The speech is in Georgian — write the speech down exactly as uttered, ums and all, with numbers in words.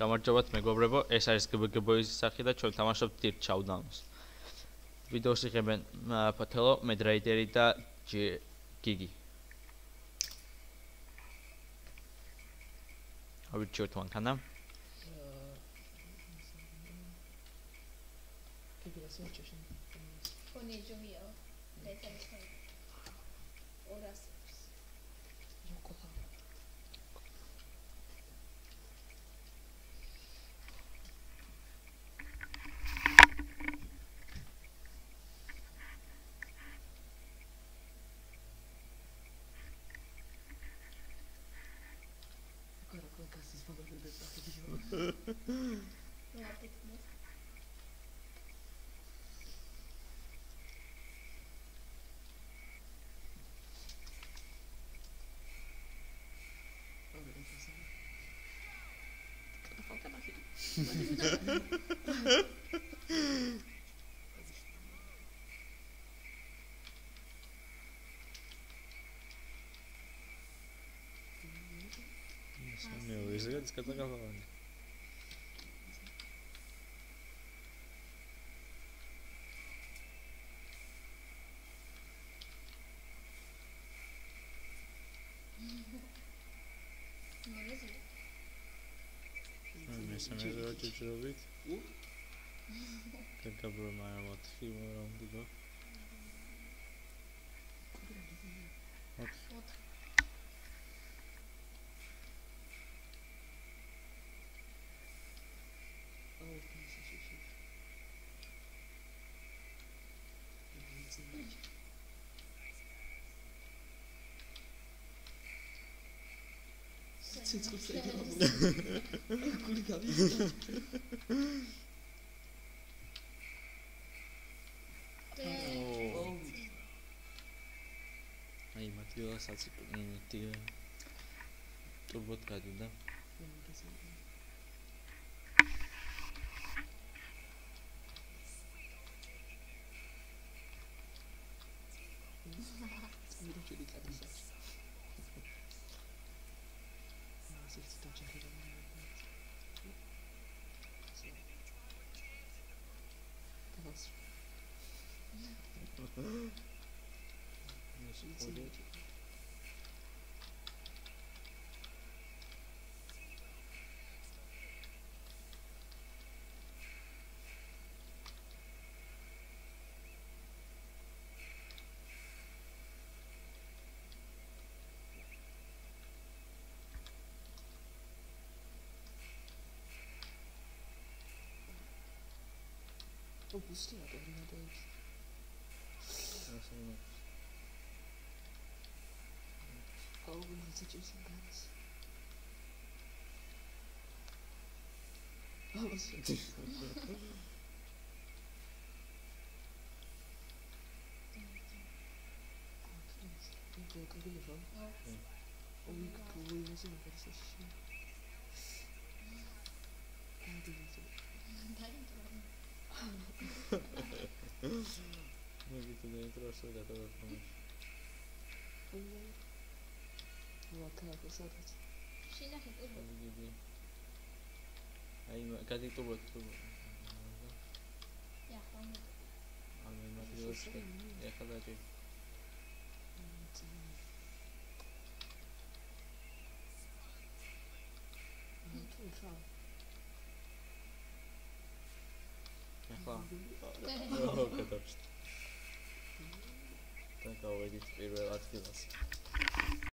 გამარჯობათ მეგობრებო, ეს არის გბგბ-ის სახე და ჩვენ თამაშობთ Dirt Showdown-ს. ვიდეოს იღებენ ფოთელო, მედრაიდერი და გიგი. ავირჩიოთ მანქანა. Pone lluvia, le tengo horas. Meu, isso é descartável. Mesele o ce robić? Taka była moja łatwiejsza rąbka. C'est trop ça. Cool gavi. Oh. Ai, Matteo sa si ti turbo cade, da? Oh, booster, I don't know that. Oh, we need to do some guns. Oh, what's it? Oh, we could probably use it for this shit. How do you do it? Maybe today intro da to pomóc. Ладно, посадить. Шина хит убо. Ai, cadê tu botou? Я хваму. А мы материалочка. Я когда ты? Ну, тут что? Ага. О, катапшт. Так, а вот эти первые открылась.